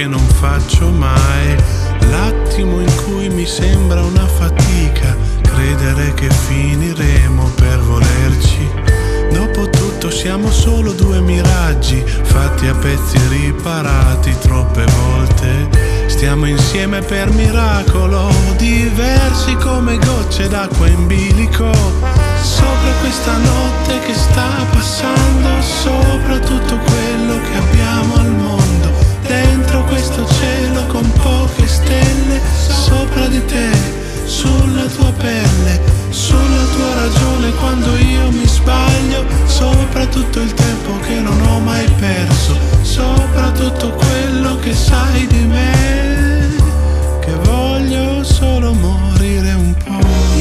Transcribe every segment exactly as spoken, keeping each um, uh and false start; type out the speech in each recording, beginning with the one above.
che non faccio mai. L'attimo in cui mi sembra una fatica credere che finiremo per volerci. Dopotutto siamo solo due miraggi fatti a pezzi riparati troppe volte. Stiamo insieme per miracolo, diversi come gocce d'acqua in bilico. Sopra questa notte che sta passando, sopra tutto quello che abbiamo al mondo, dentro questo cielo con poche stelle, sopra di te, sulla tua pelle, sulla tua ragione quando io mi sbaglio, sopra tutto il tempo che non ho mai perso, sopra tutto quello che sai di me, che voglio solo morire un po'.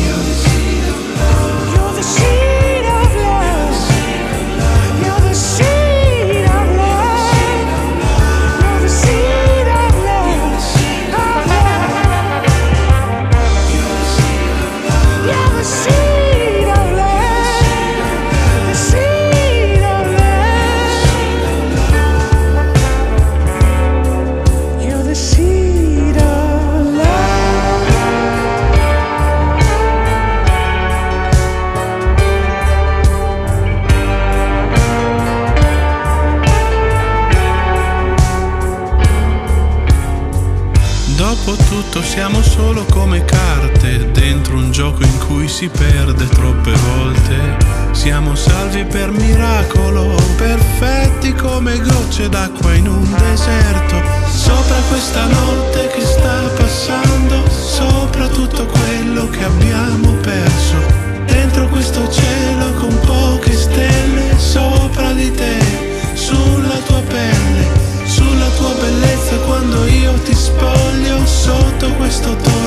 You're the seed of love. You're the seed of love. You're the seed of love. You're the seed of love. You're the seed of love. The seed of love. You're the seed of love. Dopotutto siamo solo come carte dentro un gioco in cui si perde troppe volte. Siamo salvi per miracolo, perfetti come gocce d'acqua in un deserto. Sopra questa notte che sta passando, sopra tutto quello che abbiamo perso, dentro questo cielo con poche stelle, sopra di te, sulla tua pelle, sulla tua bellezza quando io ti spoglio, sotto questo tono